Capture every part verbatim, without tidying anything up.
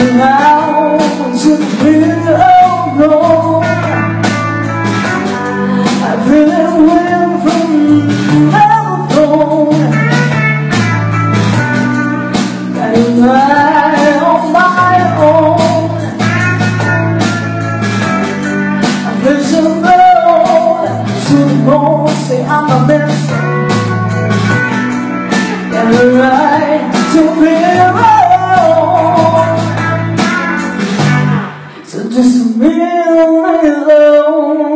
Stepping out into the middle road, I feel it wind from the throne. Got a night on my own. I vision road to the bone, say I'm a mess. Got a right to be alone. So just leave me alone.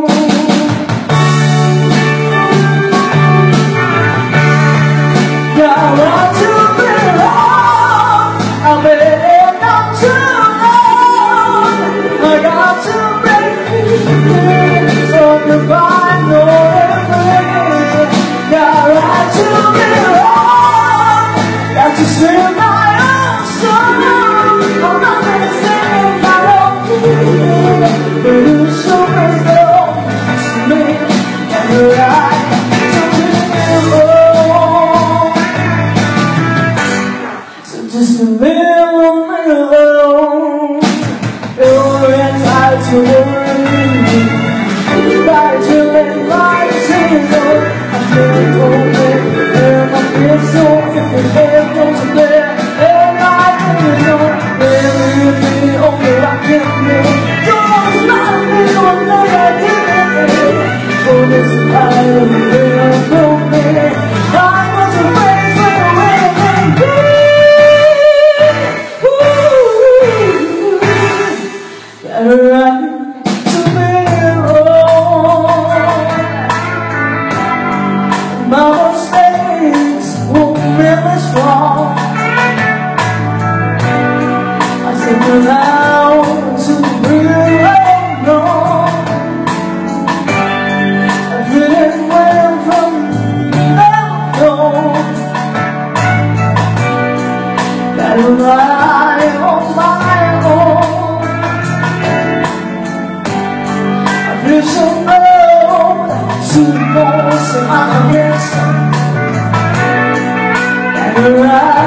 Got right to be alone. I've been not too long. I got to break free so I can find no way. Got right to be alone. Got to sing my own song. I'm not gonna sing my own. But it sure is though to me. Got the right to be alone. So just leave me alone. You're entitled to worry. Everybody chilling like a single. I feel cold and I feel so. If you can't go to bed, and I really know, baby, you're the only I can be. Don't not me one day I did. For this kind of real from me, I was afraid when I went and be. Got a right to be alone. My mistakes won't really strong. I said without to be alone. I didn't went from that throne. Got a right on my own. I feel so low to the bone, so I'm a mess. Right.